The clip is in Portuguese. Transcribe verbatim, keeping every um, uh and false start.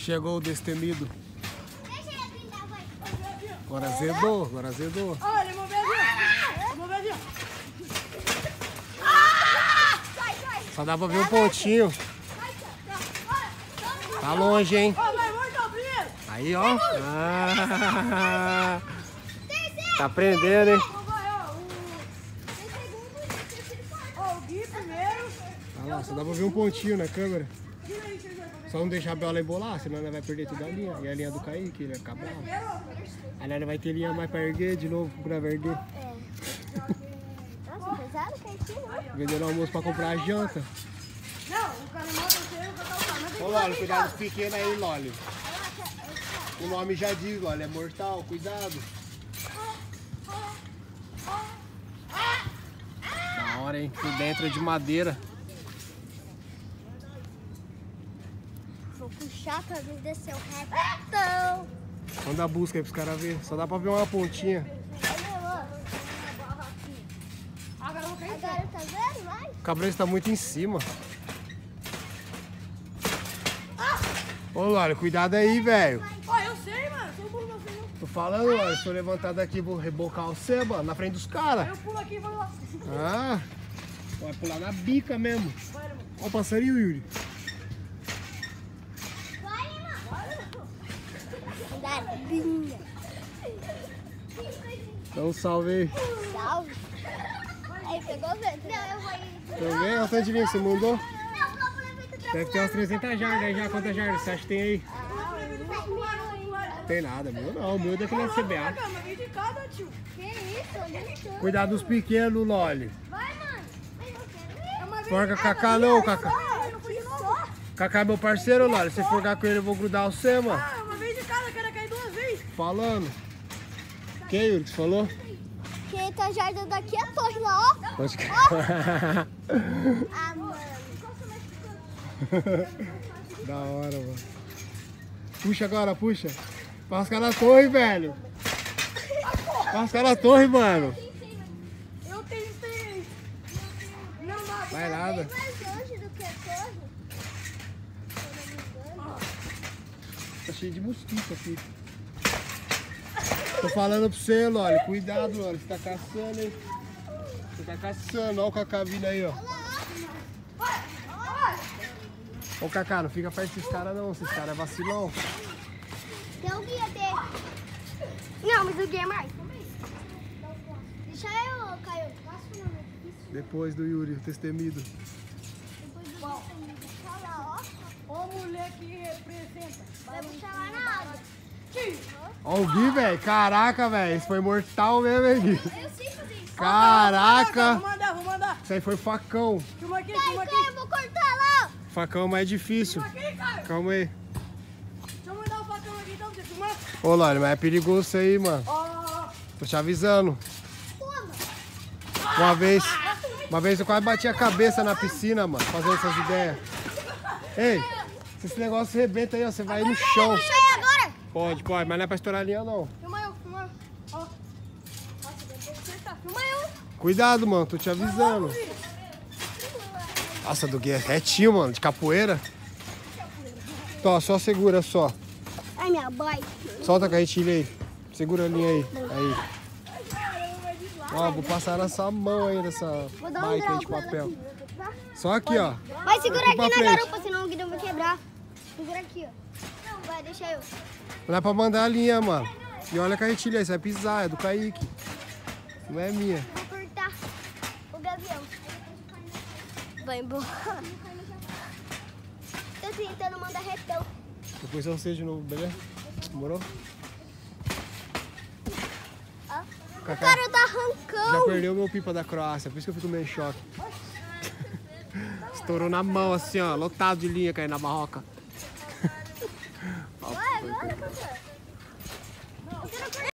Chegou o destemido. Agora azedou, agora azedou. Olha, vamos ver aqui. Vamos ver aqui. Só dá pra ver o pontinho. Tá longe, hein? Aí, ó. Ah, tá prendendo, hein? Olha lá, só dá pra ver um pontinho na câmera. Só não deixar a bola embolar, senão ela vai perder toda a linha. E a linha do Kaique, ele vai ficar bravo. Aí ela vai ter linha mais pra erguer de novo pra erguer. Nossa, pesado, quentinho, né? Vendendo almoço pra comprar a janta. Não, o cara manda você, eu vou dar o cara. Ô Loli, cuidado dos pequenos aí, Loli. O nome já diz, Loli, é mortal, cuidado. Da hora, hein? Por dentro é de madeira. Vou puxar pra vir descer o retão. Manda a busca aí pros caras verem. Só dá pra ver uma pontinha. Agora eu vou cair. Agora tá vendo, vai? O cabreiro tá muito em cima. Ô Loli, cuidado aí, velho. Ó, eu sei, mano. Eu pulo você, não. Tô falando, Loli, se eu levantar daqui vou rebocar você, mano, na frente dos caras. Eu pulo aqui e vou lá. Ah, vai pular na bica mesmo. Vai, irmão. Ó o passarinho, Yuri. Vai, irmão. Cuidadinha. Dá um salve aí. Salve. Aí, pegou o vento. Não, eu vou ir. Tá vendo? Olha o tanto de linha que você mandou. Não, vamos levar pra Deve ter umas trezentas jardas aí já. Quantas jardas você acha que tem aí? Ah, Tem nada, meu não. O meu é daquele C B A. Calma, vem de cada, tio. que isso? Olha isso. Cuidado dos pequenos, Loli. Vai, mano. Ai, eu quero ir. É uma vez Forca de Cacá cada, não, viu? Cacá. Só, eu não fui de novo. Cacá é meu parceiro, Loli. Se forgar com ele, eu vou grudar você, mano. Ah, uma vez de cada, quero cair duas vezes. Falando. Quem, Yuri, que você falou? Quem tá jardim daqui é a torre lá, ó. Pode que... Ah, mano. Da hora, mano. Puxa agora, puxa. Pasca na torre, velho. Pasca na torre, mano. Eu tentei. Não dá. Vai nada. Bem mais longe do que a torre. Se eu não me engano. Tá cheio de mosquito aqui. Tô falando pra você, Loli. Cuidado, Loli. Você tá caçando, hein? Você tá caçando. Olha o Cacá vindo aí, ó. Ô, Cacá, não fica perto desses caras, não. Esses caras é vacilão. Tem o guia dele. Não, mas o guia é mais. Deixa eu, Caio. Depois do Yuri, o destemido. Depois do guia, deixa lá, ó. Ô, mulher que representa. Vai puxar lá na água. Ó o Gui, velho. Caraca, velho. Isso foi mortal mesmo, hein, Gui? Eu sei fazer isso. Caraca. Vou mandar, vou mandar. Isso aí foi facão. Filma aqui, Caio, filma aqui. Caio, eu vou cortar lá. Facão mais difícil. Filma aqui, Caio. Calma aí. Deixa eu mandar o facão aqui então pra você filmar. Ô, Loli, mas é perigoso isso aí, mano. Ó. Tô te avisando. Toma. Uma vez, uma vez eu quase bati a cabeça na piscina, mano, fazendo essas ideias. Ei, se esse negócio rebenta aí, ó, você vai ir no chão. Deixa aí agora. Pode, pode, mas não é pra estourar a linha, não. Filma eu, filma eu. Ó. Nossa, deve ter acertar. Filma eu. Cuidado, mano, tô te avisando. Nossa, do Gui é retinho, mano, de capoeira. Tó, só segura, só. Ai, minha bike. Solta a carretilha aí. Segura a linha aí. Aí. Ó, vou passar nessa mão aí, nessa Vou dar um bike aí grau de com ela papel. aqui. Só aqui, ó. Vai, segura Aqui aqui pra na frente. garupa, senão o guidão vai quebrar. Segura aqui, ó. Não, vai, deixa eu. Não é pra mandar a linha, mano. E olha a carretilha aí, você vai pisar, é do Kaique. Não é minha. Vou cortar o gavião. Vai embora. Tô tentando mandar retão. Depois eu sei de novo, beleza? Demorou? Ó. O Cacá, cara tá já arrancando. perdeu meu pipa da Croácia, por isso que eu fico meio em choque. Estourou na mão assim, ó, lotado de linha caindo na barroca. Vai, agora, Cacá.